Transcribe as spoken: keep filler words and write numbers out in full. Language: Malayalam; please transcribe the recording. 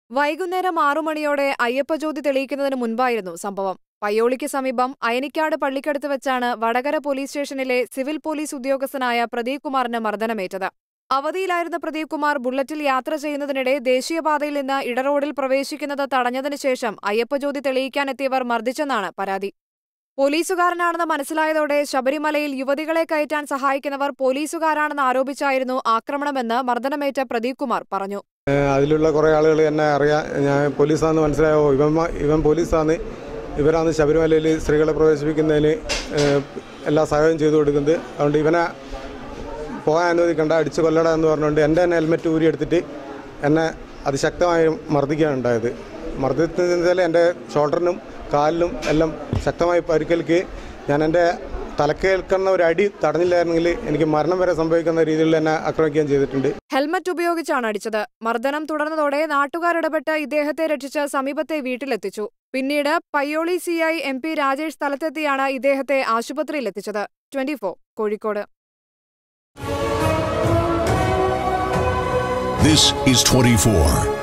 വൈകുന്നേരം ആറു മണിയോടെ അയ്യപ്പജ്യോതി തെളിയിക്കുന്നതിന് മുൻപായിരുന്നു സംഭവം. പയ്യോളിക്ക് സമീപം അയനിക്കാട് പള്ളിക്കടുത്ത് വെച്ചാണ് വടകര പോലീസ് സ്റ്റേഷനിലെ സിവിൽ പോലീസ് ഉദ്യോഗസ്ഥനായ പ്രദീപ് കുമാറിന് മർദ്ദനമേറ്റത്. അവധിയിലായിരുന്ന പ്രദീപ് കുമാർ ബുള്ളറ്റിൽ യാത്ര ചെയ്യുന്നതിനിടെ ദേശീയപാതയിൽ നിന്ന് ഇടറോഡിൽ പ്രവേശിക്കുന്നത് തടഞ്ഞതിനു ശേഷം അയ്യപ്പജ്യോതി തെളിയിക്കാനെത്തിയവർ മർദ്ദിച്ചെന്നാണ് പരാതി. പോലീസുകാരനാണെന്ന് മനസ്സിലായതോടെ ശബരിമലയിൽ യുവതികളെ കയറ്റാൻ സഹായിക്കുന്നവർ പോലീസുകാരാണെന്ന് ആരോപിച്ചായിരുന്നു ആക്രമണമെന്ന് മർദ്ദനമേറ്റ പ്രദീപ് കുമാർ പറഞ്ഞു. അതിലുള്ള കുറേ ആളുകൾ എന്നെ അറിയാം, ഞാൻ പോലീസാണെന്ന് മനസ്സിലായോ, ഇവൻ ഇവൻ പോലീസാണ്, ഇവരാണ് ശബരിമലയിൽ സ്ത്രീകളെ പ്രവേശിപ്പിക്കുന്നതിന് എല്ലാ സഹായം ചെയ്തു കൊടുക്കുന്നത്. അതുകൊണ്ട് ഇവനെ പോകാൻ അനുവദിക്കണ്ട, അടിച്ച് കൊല്ലട എന്ന് പറഞ്ഞുകൊണ്ട് എൻ്റെ തന്നെ ഹെൽമെറ്റ് ഊരിയെടുത്തിട്ട് എന്നെ അതിശക്തമായി മർദ്ദിക്കുകയാണ് ഉണ്ടായത്. മർദ്ദിച്ചതിൽ എൻ്റെ ഷോൾഡറിനും കാലിനും എല്ലാം ശക്തമായി പരിക്കേൽക്ക്. ഞാൻ എൻ്റെ തലക്കേൽക്കുന്ന ഒരു അടി തടഞ്ഞില്ലായിരുന്നെങ്കിൽ എനിക്ക് മരണം വരെ സംഭവിക്കുന്ന രീതിയിൽ എന്നെ ആക്രമിക്കുകയും ചെയ്തിട്ടുണ്ട്. ഹെൽമറ്റ് ഉപയോഗിച്ചാണ് അടിച്ചത്. മർദ്ദനം തുടർന്നതോടെ നാട്ടുകാരിടപെട്ട് ഇദ്ദേഹത്തെ രക്ഷിച്ച് സമീപത്തെ വീട്ടിലെത്തിച്ചു. പിന്നീട് Payyoli C I M P Rajesh സ്ഥലത്തെത്തിയാണ് ഇദ്ദേഹത്തെ ആശുപത്രിയിലെത്തിച്ചത്. Twenty four Kozhikode. This is twenty-four.